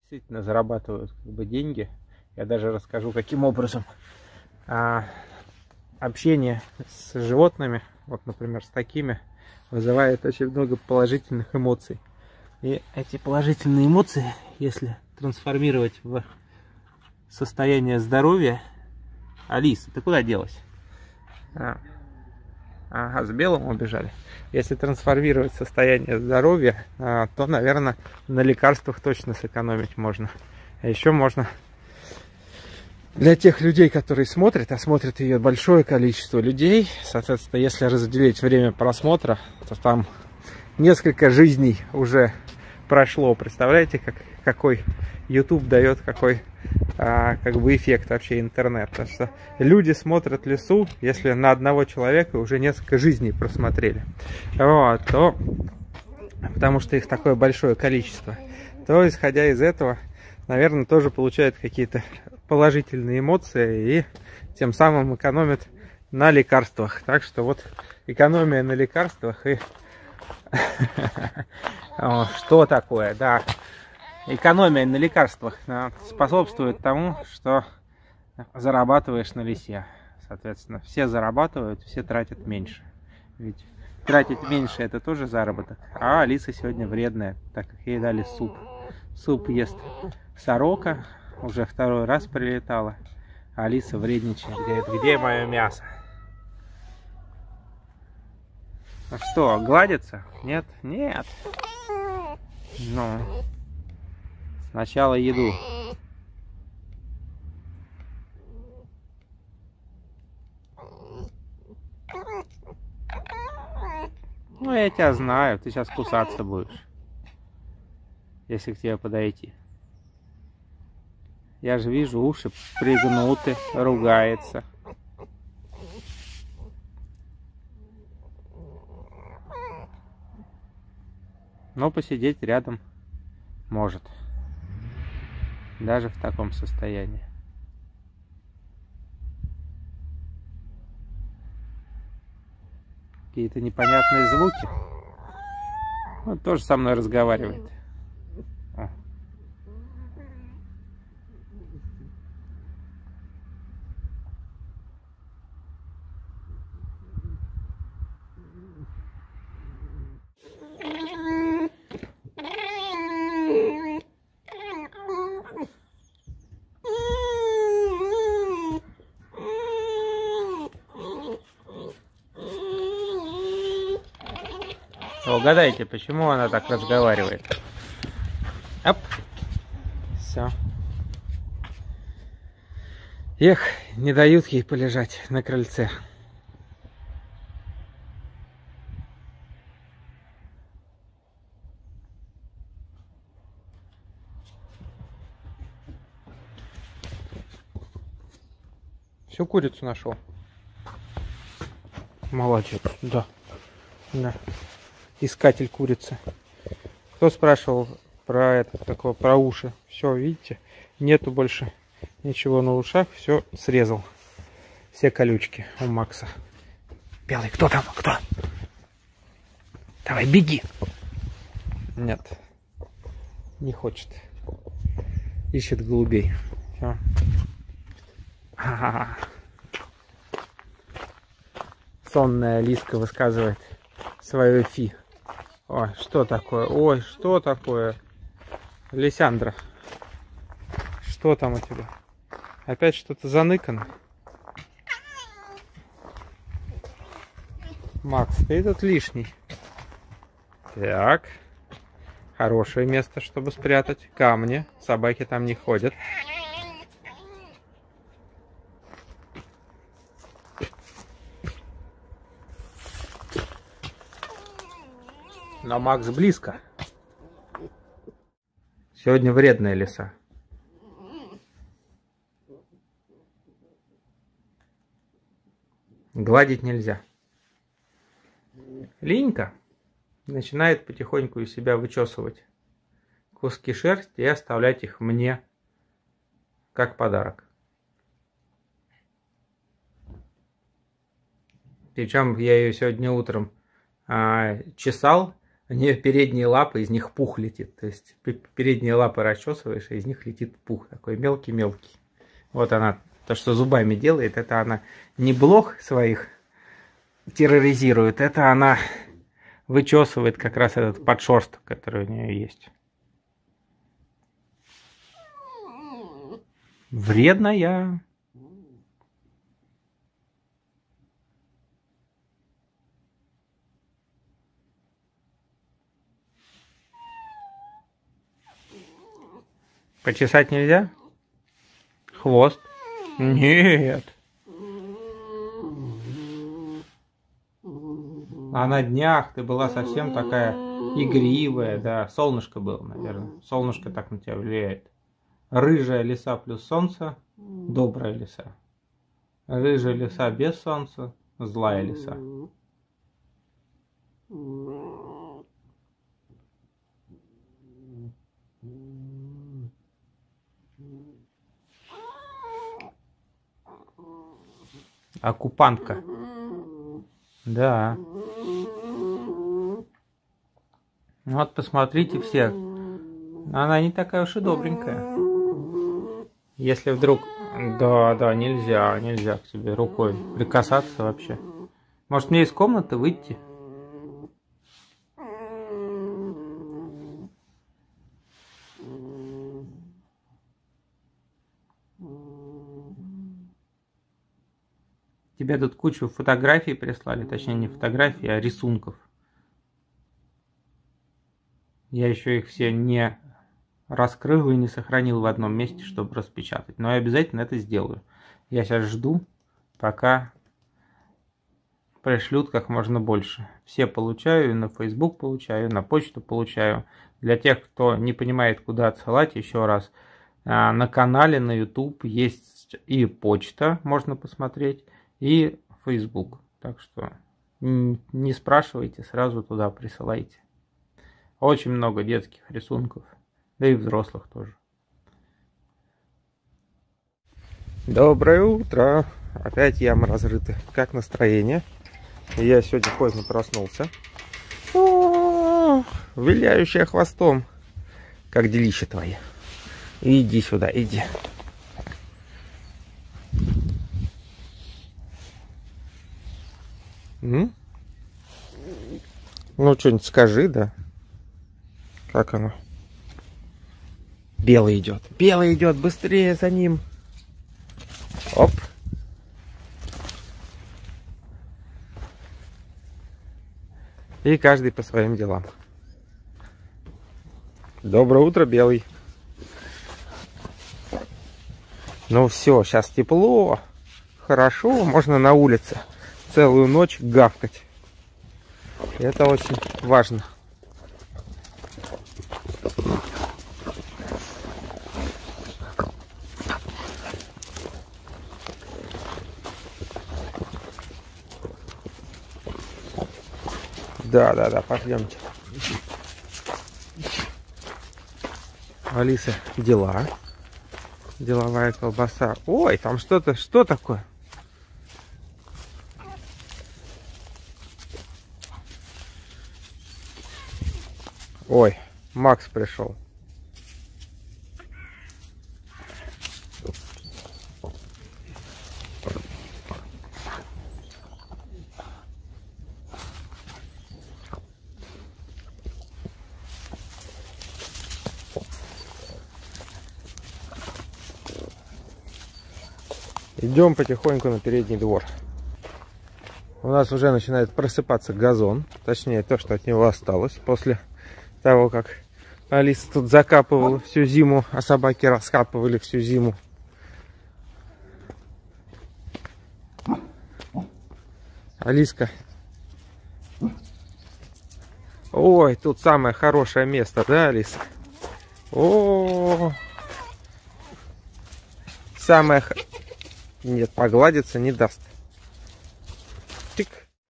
действительно зарабатывают деньги. Я даже расскажу, каким образом. Общение с животными, вот, например, с такими, вызывает очень много положительных эмоций. И эти положительные эмоции, если трансформировать в состояние здоровья... Алиса, ты куда делась? Ага, с белым убежали. Если трансформировать состояние здоровья, то, наверное, на лекарствах точно сэкономить можно. А еще можно для тех людей, которые смотрят, а смотрят ее большое количество людей, соответственно, если разделить время просмотра, то там несколько жизней уже прошло. Представляете, какой YouTube дает, какой эффект вообще интернет. Потому что люди смотрят лесу, если на одного человека уже несколько жизней просмотрели. Вот, то, потому что их такое большое количество, то, исходя из этого, наверное, тоже получают какие-то положительные эмоции и тем самым экономят на лекарствах. Так что вот экономия на лекарствах и... Что такое? Да. Экономия на лекарствах способствует тому, что зарабатываешь на лесе. Соответственно, все зарабатывают, все тратят меньше. Ведь тратить меньше — это тоже заработок. А Алиса сегодня вредная, так как ей дали суп. Суп ест сорока, уже второй раз прилетала. А Алиса вредничает, говорит: где мое мясо? Ну что, гладится? Нет? Нет. Ну, сначала еду. Ну, я тебя знаю, ты сейчас кусаться будешь, если к тебе подойти. Я же вижу, уши пригнуты, ругается. Но посидеть рядом может. Даже в таком состоянии. Какие-то непонятные звуки. Он тоже со мной разговаривает. О. Угадайте, почему она так разговаривает? Оп. Все. Эх, не дают ей полежать на крыльце. Всю курицу нашел. Молодец, да. Да. Искатель курицы. Кто спрашивал про про уши? Все, видите, нету больше ничего на ушах, все срезал. Все колючки у Макса. Белый, кто там? Кто? Давай, беги. Нет, не хочет. Ищет голубей. Все. Сонная Лиска высказывает свое фи. Ой, что такое? Ой, что такое? Лисяндра, что там у тебя? Опять что-то заныкано? Макс, ты тут лишний. Так. Хорошее место, чтобы спрятать. Камни. Собаки там не ходят. Но Макс близко. Сегодня вредная лиса. Гладить нельзя. Линька начинает потихоньку из себя вычесывать куски шерсти и оставлять их мне как подарок. Причем я ее сегодня утром чесал, У нее передние лапы, из них пух летит. То есть передние лапы расчесываешь, и из них летит пух. Такой мелкий-мелкий. Вот она, то, что зубами делает, это она не блох своих терроризирует, это она вычесывает как раз этот подшерсток, который у нее есть. Вредная. Почесать нельзя? Хвост? Нет. А на днях ты была совсем такая игривая, да. Солнышко было, наверное. Солнышко так на тебя влияет. Рыжая лиса плюс солнце – добрая лиса. Рыжая лиса без солнца – злая лиса. Оккупантка. Да. Вот посмотрите все. Она не такая уж и добренькая. Если вдруг... Да, нельзя к тебе рукой прикасаться вообще. Может, мне из комнаты выйти? Тебе тут кучу фотографий прислали, точнее не фотографий, а рисунков. Я еще их все не раскрыл и не сохранил в одном месте, чтобы распечатать. Но я обязательно это сделаю. Я сейчас жду, пока пришлют как можно больше. Все получаю, на Facebook получаю, на почту получаю. Для тех, кто не понимает, куда отсылать, еще раз, на канале на YouTube есть и почта, можно посмотреть, и Facebook. Так что не спрашивайте, сразу туда присылайте. Очень много детских рисунков, да и взрослых тоже. Доброе утро! Опять ямы разрыты. Как настроение? Я сегодня поздно проснулся. Виляющая хвостом. Как делища твои. Иди сюда, иди. Ну, что-нибудь скажи, да? Как оно? Белый идет. Белый идет, быстрее за ним. Оп. И каждый по своим делам. Доброе утро, Белый. Ну все, сейчас тепло. Хорошо, можно на улице целую ночь гавкать. Это очень важно. Да, пойдемте. Алиса, дела. Деловая колбаса. Ой, там что-то, что такое? Ой, Макс пришел. Идем потихоньку на передний двор. У нас уже начинает просыпаться газон. Точнее, то, что от него осталось после того, как Алиса тут закапывала всю зиму, а собаки раскапывали всю зиму. Алиска. Ой, тут самое хорошее место, да, Алиса? О, самое... Нет, погладиться не даст.